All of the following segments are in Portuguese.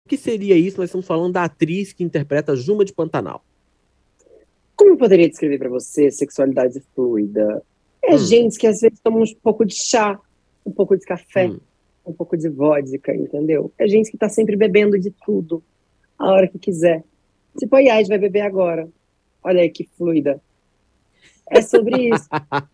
que seria isso? Nós estamos falando da atriz que interpreta Juma de Pantanal. Como eu poderia descrever para você sexualidade fluida? É gente que às vezes toma um pouco de chá, um pouco de café, um pouco de vodka, entendeu? É gente que tá sempre bebendo de tudo, a hora que quiser. Tipo, a Yas vai beber agora. Olha aí que fluida. É sobre isso.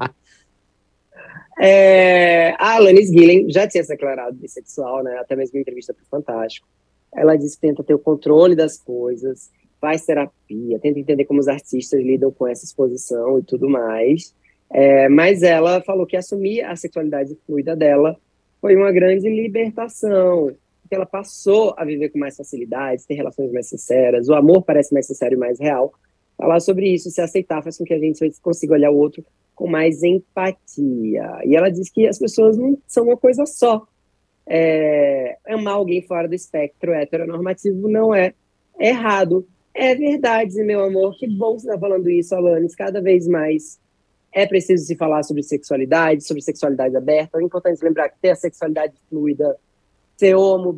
A Alanis Gillen já tinha se declarado bissexual, né? Até mesmo em entrevista para o Fantástico. Ela disse que tenta ter o controle das coisas, faz terapia, tenta entender como os artistas lidam com essa exposição e tudo mais. Mas ela falou que assumir a sexualidade fluida dela foi uma grande libertação, que ela passou a viver com mais facilidade, ter relações mais sinceras, o amor parece mais sincero e mais real. Falar sobre isso, se aceitar, faz com que a gente consiga olhar o outro com mais empatia. E ela diz que as pessoas não são uma coisa só. Amar alguém fora do espectro heteronormativo não é errado. É verdade, meu amor. Que bom você estar falando isso, Alanis. Cada vez mais é preciso se falar sobre sexualidade aberta. É importante lembrar que ter a sexualidade fluida, ser homo,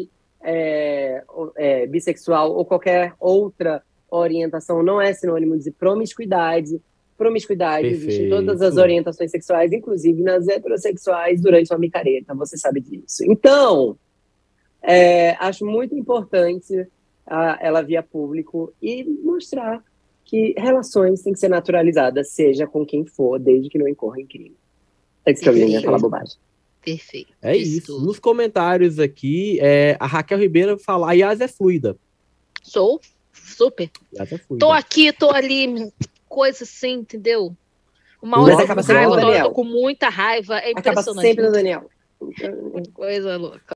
bissexual ou qualquer outra orientação não é sinônimo de promiscuidade. Promiscuidade existe em todas as orientações sexuais, inclusive nas heterossexuais, durante uma micareta, você sabe disso. Então, acho muito importante ela vir a público e mostrar que relações têm que ser naturalizadas, seja com quem for, desde que não incorra em crime. Antes que alguém venha falar bobagem. Perfeito. É isso. Nos comentários aqui, a Raquel Ribeiro fala, a Yas é fluida. Sou, super. Yas é fluida. Tô aqui, tô ali, coisa assim, entendeu? Uma Mas hora acaba sempre no eu Daniel. tô com muita raiva, é Acaba impressionante. sempre no Daniel. Coisa louca.